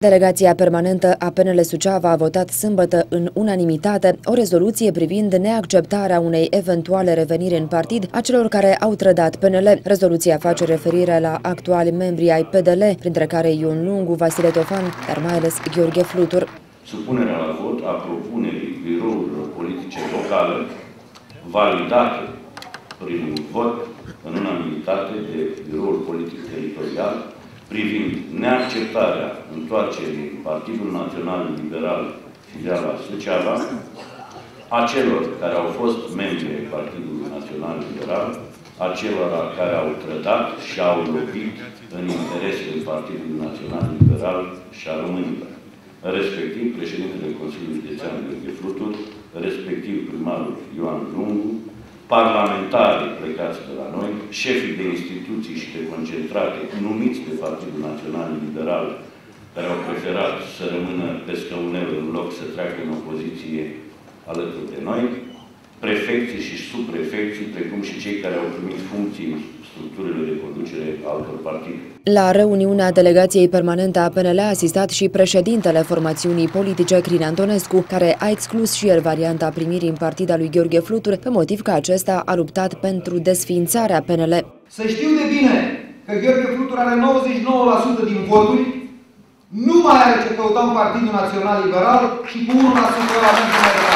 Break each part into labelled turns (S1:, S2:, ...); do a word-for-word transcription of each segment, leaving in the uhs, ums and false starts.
S1: Delegația permanentă a P N L Suceava a votat sâmbătă în unanimitate o rezoluție privind neacceptarea unei eventuale reveniri în partid a celor care au trădat P N L. Rezoluția face referire la actuali membri ai P D L, printre care Ion Lungu, Vasile Tofan, dar mai ales Gheorghe Flutur.
S2: Supunerea la vot a propunerii birourilor politice locale validate prin vot în unanimitate de biroul politic teritorial privind neacceptarea întoarcerii Partidul Național Liberal filiala Suceava a celor care au fost membri ai Partidului Național Liberal, a celor care au trădat și au lovit în interesul Partidului Național Liberal și a românilor, respectiv președintele Consiliului Județean Gheorghe Flutur, respectiv primarul Ioan Lungu, parlamentarii plecați de la noi, șefii de instituții și de concentrate numiți de Partidul Național Liberal, care au preferat să rămână pe scăunele în loc să treacă în opoziție alături de noi, prefecții și subprefecții, precum și cei care au primit funcții în structurile de conducere a altor partide.
S1: La reuniunea delegației permanente a P N L a asistat și președintele formațiunii politice, Crin Antonescu, care a exclus și el varianta primirii în partida lui Gheorghe Flutur, pe motiv că acesta a luptat pentru desființarea P N L.
S3: Să știu de bine că Gheorghe Flutur are nouăzeci și nouă la sută din voturi, nu mai are ce căuta în Partidul Național Liberal și cu unu la sută la merge mai departe.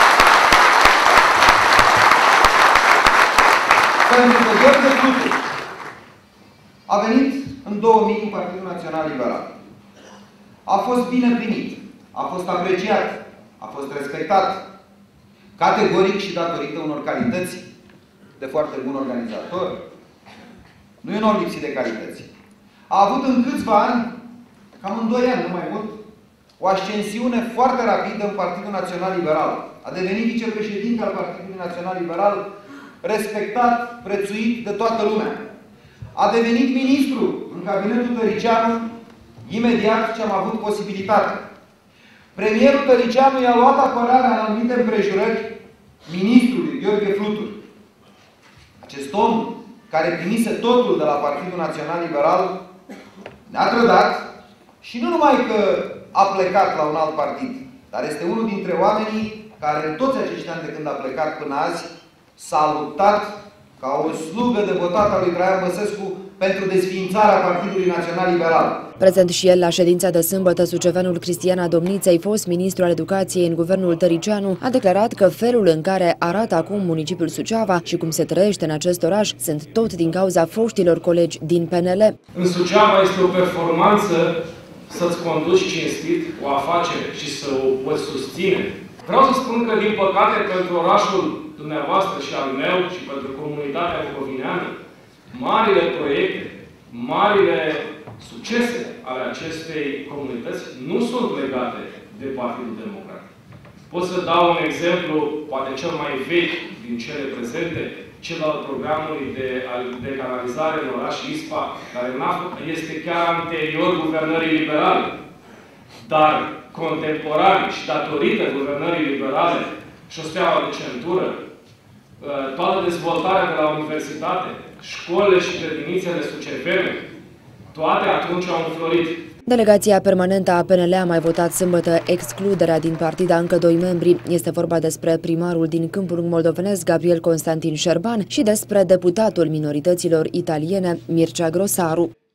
S3: Pentru că Gheorghe Flutur a venit în două mii în Partidul Național Liberal. A fost bine primit, a fost apreciat, a fost respectat, categoric și datorită unor calități de foarte bun organizator. Nu e un om lipsit de calități. A avut în câțiva ani, cam în doi ani, nu mai mult, o ascensiune foarte rapidă în Partidul Național Liberal. A devenit vicepreședinte al Partidului Național Liberal, respectat, prețuit de toată lumea. A devenit ministru în cabinetul Tăricianu imediat ce am avut posibilitate. Premierul Tăricianu i-a luat apărarea în anumite împrejurări ministrului Gheorghe Flutur. Acest om, care primise totul de la Partidul Național Liberal, ne-a trădat și nu numai că a plecat la un alt partid, dar este unul dintre oamenii care în toți acești ani de când a plecat până azi s-a luptat ca o slugă devotată a lui Traian Băsescu pentru desființarea Partidului Național Liberal.
S1: Prezent și el la ședința de sâmbătă, suceveanul Cristian Adomniței, fost ministru al educației în guvernul Tăricianu, a declarat că felul în care arată acum municipiul Suceava și cum se trăiește în acest oraș sunt tot din cauza foștilor colegi din P N L.
S4: În Suceava este o performanță să-ți conduci cinstit o afacere și să o poți susține. Vreau să spun că, din păcate, pentru orașul dumneavoastră și al meu și pentru comunitatea bucovineană, marile proiecte, marile succese ale acestei comunități nu sunt legate de Partidul Democrat. Pot să dau un exemplu, poate cel mai vechi din cele prezente, cel al programului de, de canalizare în oraș ISPA, care este chiar anterior guvernării liberale. Dar contemporan și datorită guvernării liberale și o steaua de centură, toată dezvoltarea de la universitate, școlile și grădinițele sucevene, toate atunci au înflorit.
S1: Delegația permanentă a P N L a mai votat sâmbătă excluderea din partid a încă doi membri. Este vorba despre primarul din Câmpul Lung moldovenesc, Gabriel Constantin Șerban, și despre deputatul minorităților italiene, Mircea Grosaru.